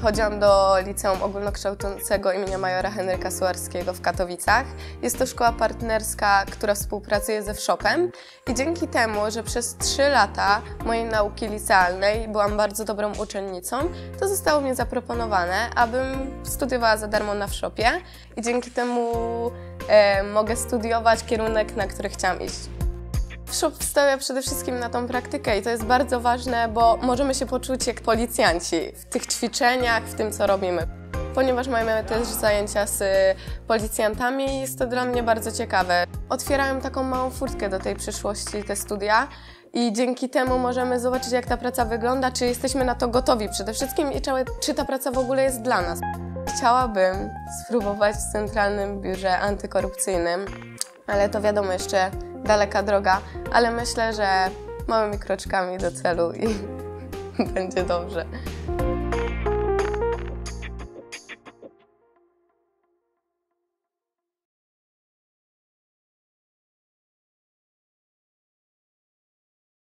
Chodziłam do Liceum Ogólnokształcącego imienia Majora Henryka Suarskiego w Katowicach. Jest to szkoła partnerska, która współpracuje ze Wszopem i dzięki temu, że przez 3 lata mojej nauki licealnej byłam bardzo dobrą uczennicą, to zostało mi zaproponowane, abym studiowała za darmo na Wszopie i dzięki temu mogę studiować kierunek, na który chciałam iść. Wszop stawia przede wszystkim na tą praktykę i to jest bardzo ważne, bo możemy się poczuć jak policjanci w tych ćwiczeniach, w tym co robimy. Ponieważ mamy też zajęcia z policjantami, jest to dla mnie bardzo ciekawe. Otwierają taką małą furtkę do tej przyszłości, te studia i dzięki temu możemy zobaczyć, jak ta praca wygląda, czy jesteśmy na to gotowi przede wszystkim i czy ta praca w ogóle jest dla nas. Chciałabym spróbować w Centralnym Biurze Antykorupcyjnym, ale to wiadomo, jeszcze daleka droga, ale myślę, że małymi kroczkami do celu i będzie dobrze.